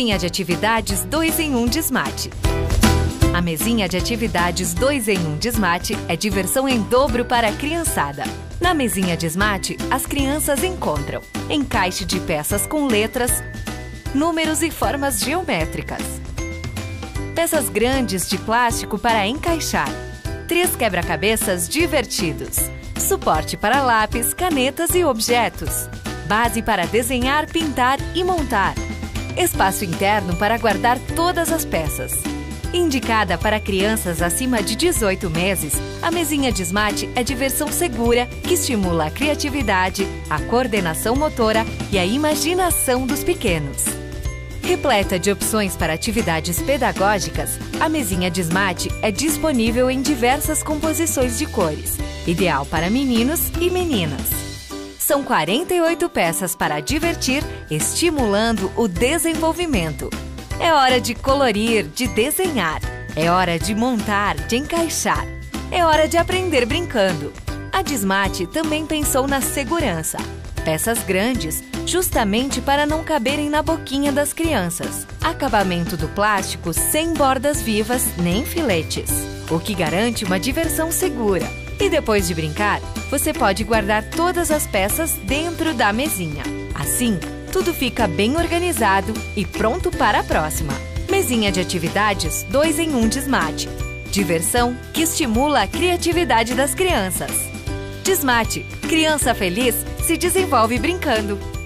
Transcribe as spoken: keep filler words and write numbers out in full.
Mesinha de atividades dois em um Desmate. A mesinha de atividades dois em um Desmate é diversão em dobro para a criançada. Na mesinha Desmate, as crianças encontram encaixe de peças com letras, números e formas geométricas, peças grandes de plástico para encaixar, três quebra-cabeças divertidos, suporte para lápis, canetas e objetos, base para desenhar, pintar e montar, espaço interno para guardar todas as peças. Indicada para crianças acima de dezoito meses, a mesinha Desmate é diversão segura que estimula a criatividade, a coordenação motora e a imaginação dos pequenos. Repleta de opções para atividades pedagógicas, a mesinha Desmate é disponível em diversas composições de cores, ideal para meninos e meninas. São quarenta e oito peças para divertir, estimulando o desenvolvimento. É hora de colorir, de desenhar. É hora de montar, de encaixar. É hora de aprender brincando. A Desmate também pensou na segurança. Peças grandes, justamente para não caberem na boquinha das crianças. Acabamento do plástico sem bordas vivas nem filetes, o que garante uma diversão segura. E depois de brincar, você pode guardar todas as peças dentro da mesinha. Assim, tudo fica bem organizado e pronto para a próxima. Mesinha de atividades dois em um Desmate. Diversão que estimula a criatividade das crianças. Desmate. Criança feliz se desenvolve brincando.